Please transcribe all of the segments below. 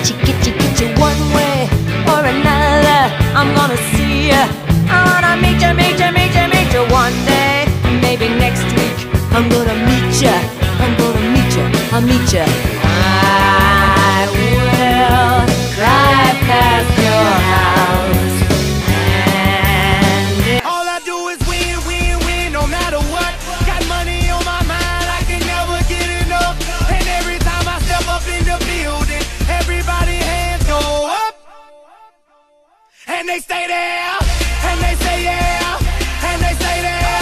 get you one way or another. I'm gonna see ya. I wanna meet ya, meet ya, meet ya, meet ya one day. Maybe next week I'm gonna meet ya. I'm gonna meet ya, I'll meet ya. I will drive past your house and all I do is win, win, win, no matter what. Got money on my mind, I can never get enough. And every time I step up in the building, everybody hands go up. And they stay there, and they say yeah, and they stay there.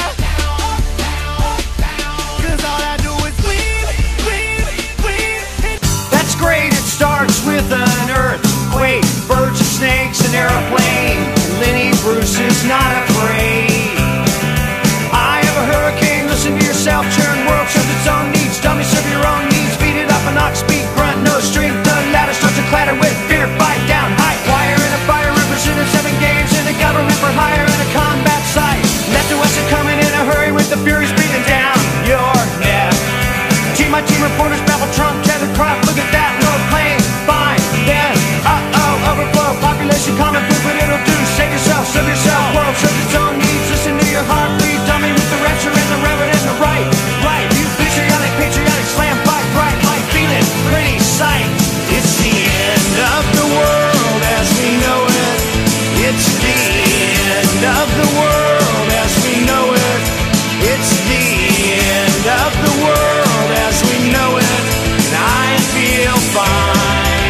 Cause all I do is win, win, win. That's great, it starts with an earthquake, birds and snakes, an airplane. Lenny Bruce is not afraid. I have a hurricane, listen to yourself, churn. World serves its own needs, dummy serve your own needs. Beat it up an ox, speed, grunt, no strength. The ladder starts to clatter with fear, fight down, high wire in a fire, represented 7 games in the government for hire in a combat site. Left to west are coming in a hurry with the furies breathing down your neck. Team my team reporters babble Trump, Kevin Crop, look at that, no plane, fine, then, overflow, population common food, but it'll do. Save yourself, serve yourself, world serves its own needs. Listen to your heart, please, dummy with the rapture and the reverend and the right, right. You patriotic, patriotic, slam, fight, bright, light, feeling, pretty sight. It's the end of the world as we know it. It's the end of the world as we know it. It's the end of the world as we know it. And I feel fine.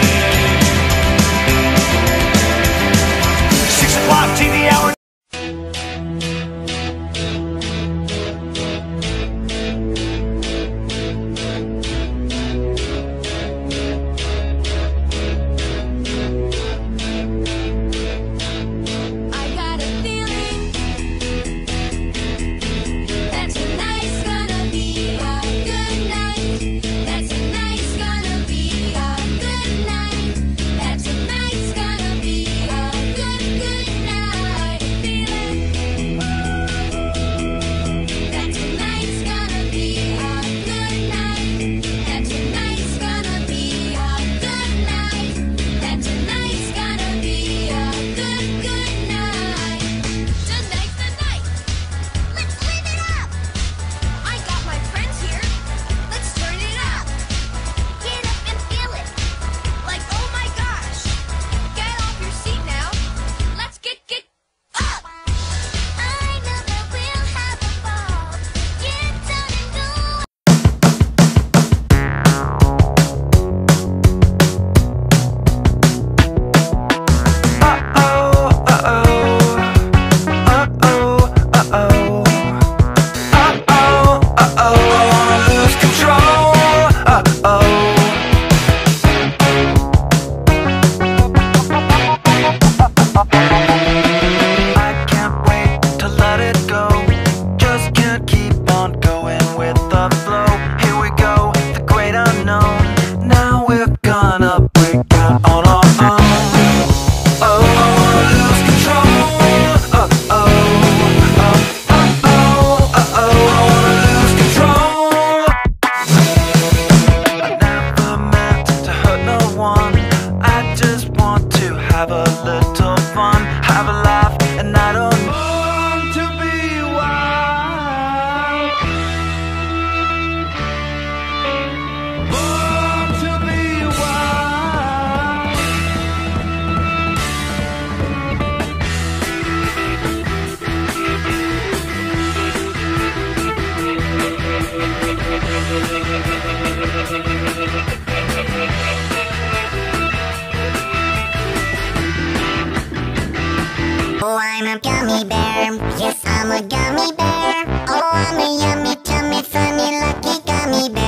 6 o'clock TV hour. I got a feeling that tonight's gonna be a good night. That tonight's gonna be a good night. That tonight's gonna be a good night. Feeling that tonight's gonna be a good night. That tonight's gonna be a good night. That tonight's gonna be a good night. Tonight's the night. Let's live it up. I got my friends here. Let's turn it up. Get up and feel it. Like, oh my gosh. Get off your seat now. Let's get up. I know that we'll have a ball. Get down and go. I can't wait to let it go. Just can't keep on going with the flow. Here we go, the great unknown. Now we're gonna break out on our own. Oh, lose control. Lose control. I never meant to hurt no one. I just want to have a little fun, have a laugh, and I don't want to be wild. Want to be wild. Oh, I'm a gummy bear. Yes, I'm a gummy bear. Oh, I'm a yummy, tummy, funny, lucky gummy bear.